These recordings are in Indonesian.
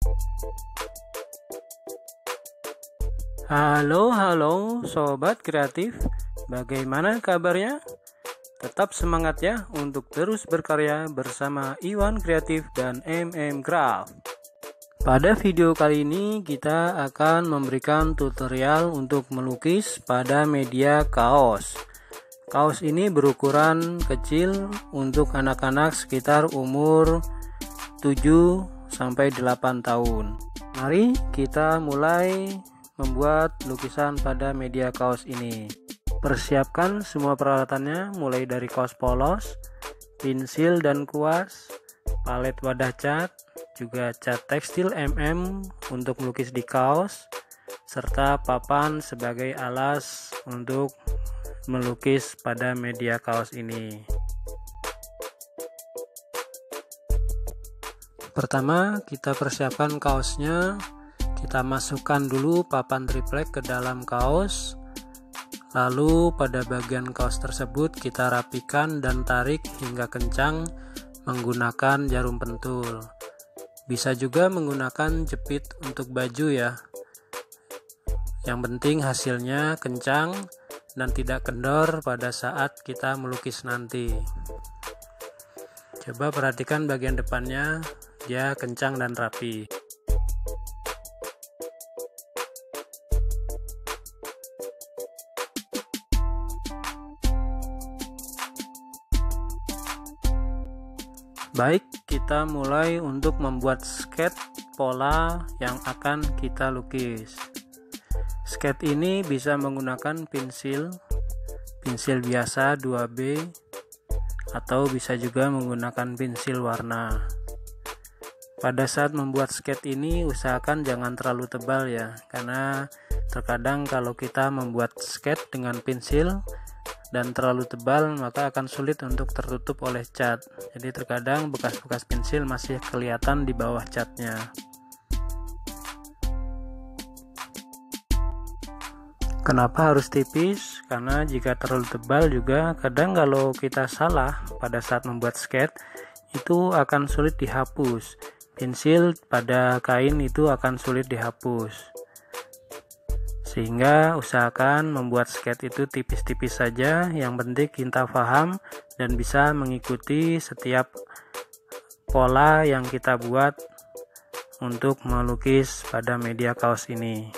Halo Sobat Kreatif, bagaimana kabarnya? Tetap semangat ya untuk terus berkarya bersama Iwan Kreatif dan Craft. Pada video kali ini kita akan memberikan tutorial untuk melukis pada media kaos. Kaos ini berukuran kecil untuk anak-anak sekitar umur 7-8 tahun. Mari kita mulai membuat lukisan pada media kaos ini. Persiapkan semua peralatannya mulai dari kaos polos, pensil dan kuas, palet wadah cat, juga cat tekstil untuk melukis di kaos, serta papan sebagai alas untuk melukis pada media kaos ini. Pertama, kita persiapkan kaosnya. Kita masukkan dulu papan triplek ke dalam kaos. Lalu pada bagian kaos tersebut kita rapikan dan tarik hingga kencang menggunakan jarum pentul. Bisa juga menggunakan jepit untuk baju ya. Yang penting hasilnya kencang dan tidak kendor pada saat kita melukis nanti. Coba perhatikan bagian depannya, dia kencang dan rapi. Baik, kita mulai untuk membuat sketch pola yang akan kita lukis. Sketch ini bisa menggunakan pensil biasa 2B atau bisa juga menggunakan pensil warna. Pada saat membuat sketch ini usahakan jangan terlalu tebal ya, karena terkadang kalau kita membuat sketch dengan pensil dan terlalu tebal maka akan sulit untuk tertutup oleh cat. Jadi terkadang bekas-bekas pensil masih kelihatan di bawah catnya. Kenapa harus tipis? Karena jika terlalu tebal juga kadang kalau kita salah pada saat membuat sketch itu akan sulit dihapus. Pensil pada kain itu akan sulit dihapus. Sehingga usahakan membuat sketch itu tipis-tipis saja, yang penting kita paham dan bisa mengikuti setiap pola yang kita buat untuk melukis pada media kaos ini.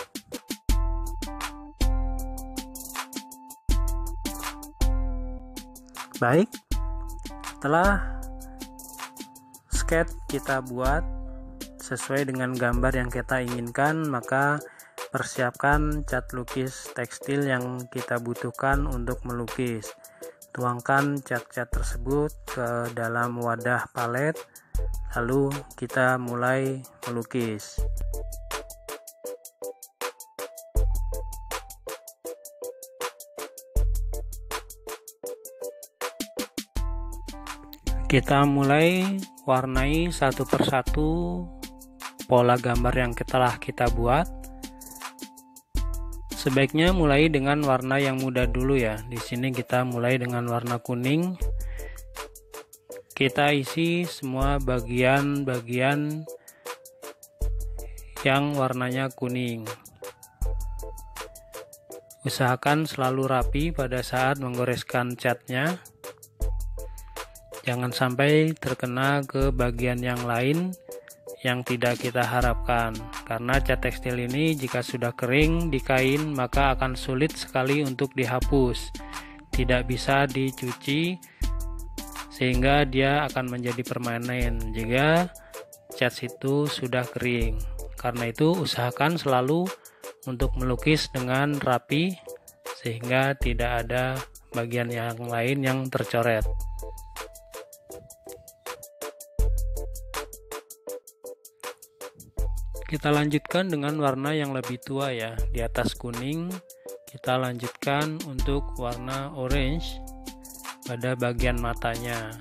Baik, setelah sketch kita buat sesuai dengan gambar yang kita inginkan, maka persiapkan cat lukis tekstil yang kita butuhkan untuk melukis. Tuangkan cat-cat tersebut ke dalam wadah palet, lalu kita mulai melukis. Kita mulai warnai satu persatu pola gambar yang telah kita buat. Sebaiknya mulai dengan warna yang mudah dulu ya. Di sini kita mulai dengan warna kuning. Kita isi semua bagian-bagian yang warnanya kuning. Usahakan selalu rapi pada saat menggoreskan catnya. Jangan sampai terkena ke bagian yang lain yang tidak kita harapkan, karena cat tekstil ini jika sudah kering di kain maka akan sulit sekali untuk dihapus, tidak bisa dicuci sehingga dia akan menjadi permanen jika cat itu sudah kering. Karena itu usahakan selalu untuk melukis dengan rapi sehingga tidak ada bagian yang lain yang tercoret. Kita lanjutkan dengan warna yang lebih tua ya. Di atas kuning kita lanjutkan untuk warna orange pada bagian matanya.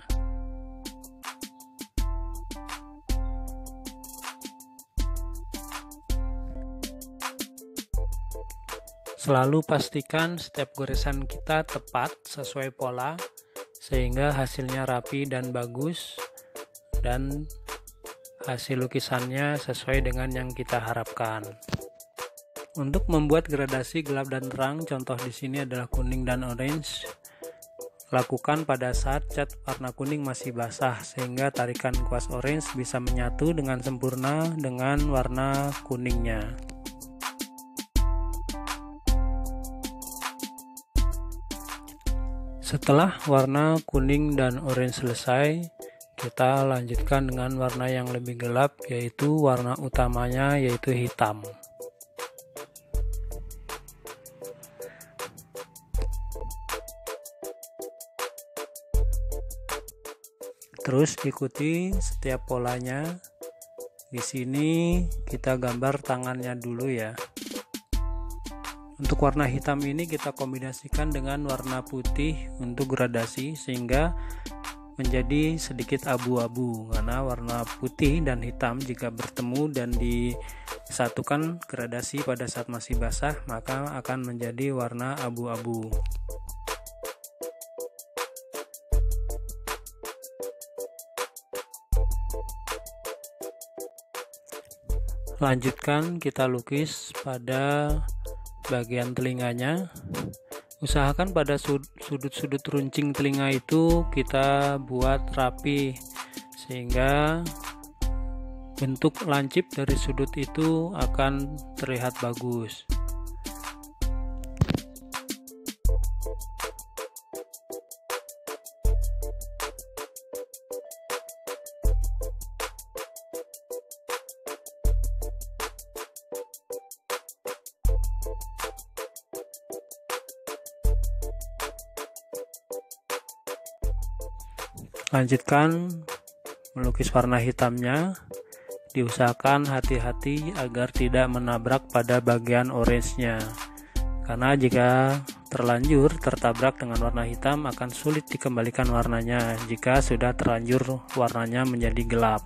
Selalu pastikan setiap goresan kita tepat sesuai pola sehingga hasilnya rapi dan bagus, dan hasil lukisannya sesuai dengan yang kita harapkan. Untuk membuat gradasi gelap dan terang, contoh di sini adalah kuning dan orange. Lakukan pada saat cat warna kuning masih basah, sehingga tarikan kuas orange bisa menyatu dengan sempurna dengan warna kuningnya. Setelah warna kuning dan orange selesai, kita lanjutkan dengan warna yang lebih gelap, yaitu warna utamanya, yaitu hitam. Terus ikuti setiap polanya. Di sini kita gambar tangannya dulu ya. Untuk warna hitam ini kita kombinasikan dengan warna putih untuk gradasi sehingga menjadi sedikit abu-abu, karena warna putih dan hitam jika bertemu dan disatukan gradasi pada saat masih basah maka akan menjadi warna abu-abu. Lanjutkan kita lukis pada bagian telinganya. Usahakan pada sudut-sudut runcing telinga itu kita buat rapi sehingga bentuk lancip dari sudut itu akan terlihat bagus. Lanjutkan melukis warna hitamnya. Diusahakan hati-hati agar tidak menabrak pada bagian orange-nya, karena jika terlanjur tertabrak dengan warna hitam akan sulit dikembalikan warnanya jika sudah terlanjur warnanya menjadi gelap.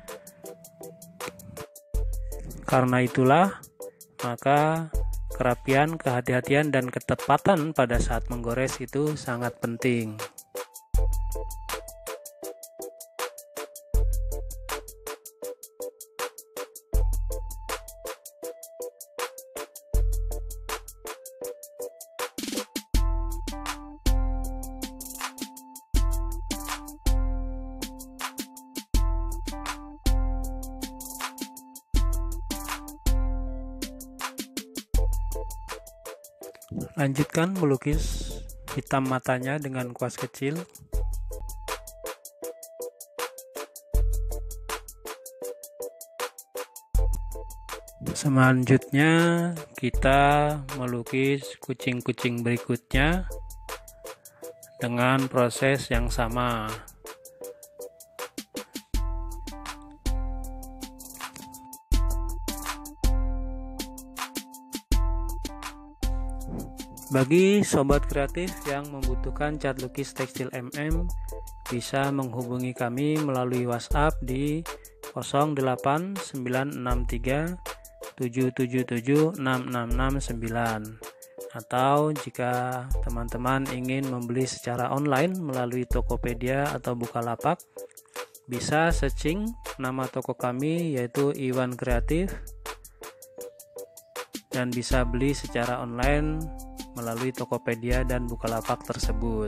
Karena itulah maka kerapian, kehati-hatian, dan ketepatan pada saat menggores itu sangat penting. Lanjutkan melukis hitam matanya dengan kuas kecil. Selanjutnya kita melukis kucing-kucing berikutnya dengan proses yang sama. Bagi sobat kreatif yang membutuhkan cat lukis tekstil bisa menghubungi kami melalui WhatsApp di 08963 777 6669, atau jika teman-teman ingin membeli secara online melalui Tokopedia atau Bukalapak, bisa searching nama toko kami yaitu Iwan Kreatif dan bisa beli secara online melalui Tokopedia dan Bukalapak tersebut.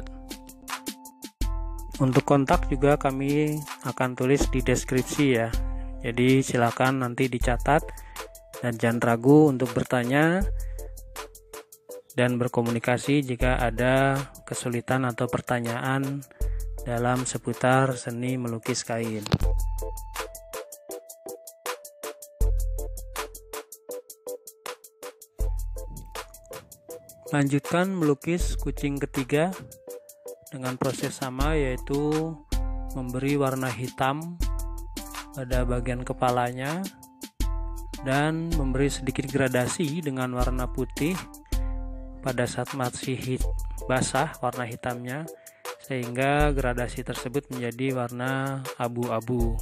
Untuk kontak juga kami akan tulis di deskripsi ya. Jadi silakan nanti dicatat dan jangan ragu untuk bertanya dan berkomunikasi jika ada kesulitan atau pertanyaan dalam seputar seni melukis kain. Lanjutkan melukis kucing ketiga dengan proses sama, yaitu memberi warna hitam pada bagian kepalanya dan memberi sedikit gradasi dengan warna putih pada saat masih basah warna hitamnya, sehingga gradasi tersebut menjadi warna abu-abu.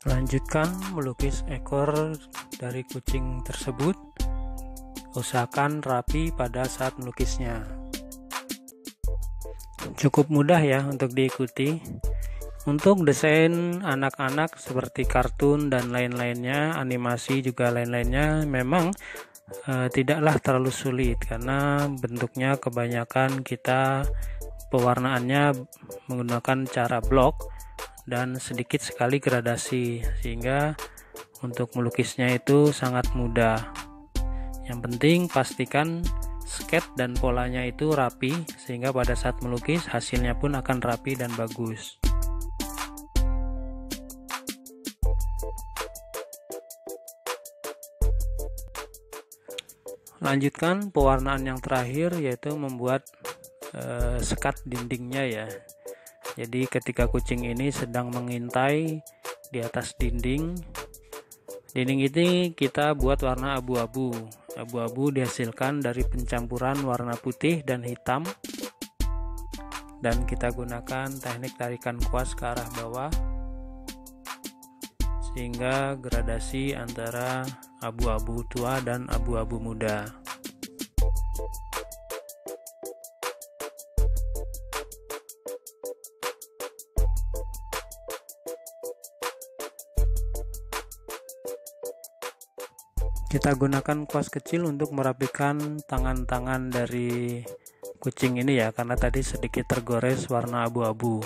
Lanjutkan melukis ekor dari kucing tersebut. Usahakan rapi pada saat melukisnya. Cukup mudah ya untuk diikuti. Untuk desain anak-anak seperti kartun dan lain-lainnya, animasi juga lain-lainnya, memang tidaklah terlalu sulit karena bentuknya kebanyakan kita pewarnaannya menggunakan cara blok dan sedikit sekali gradasi, sehingga untuk melukisnya itu sangat mudah. Yang penting pastikan sketch dan polanya itu rapi, sehingga pada saat melukis hasilnya pun akan rapi dan bagus. Lanjutkan pewarnaan yang terakhir, yaitu membuat sekat dindingnya ya. Jadi ketika kucing ini sedang mengintai di atas dinding ini kita buat warna abu-abu. Abu-abu dihasilkan dari pencampuran warna putih dan hitam, dan kita gunakan teknik tarikan kuas ke arah bawah sehingga gradasi antara abu-abu tua dan abu-abu muda. Kita gunakan kuas kecil untuk merapikan tangan-tangan dari kucing ini ya, karena tadi sedikit tergores warna abu-abu.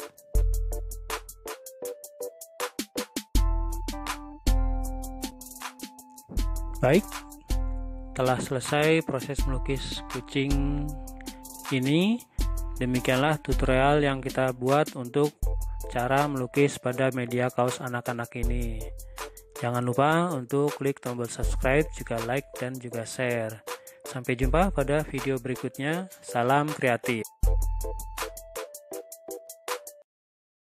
Baik, telah selesai proses melukis kucing ini. Demikianlah tutorial yang kita buat untuk cara melukis pada media kaos anak-anak ini. Jangan lupa untuk klik tombol subscribe, juga like dan juga share. Sampai jumpa pada video berikutnya. Salam kreatif.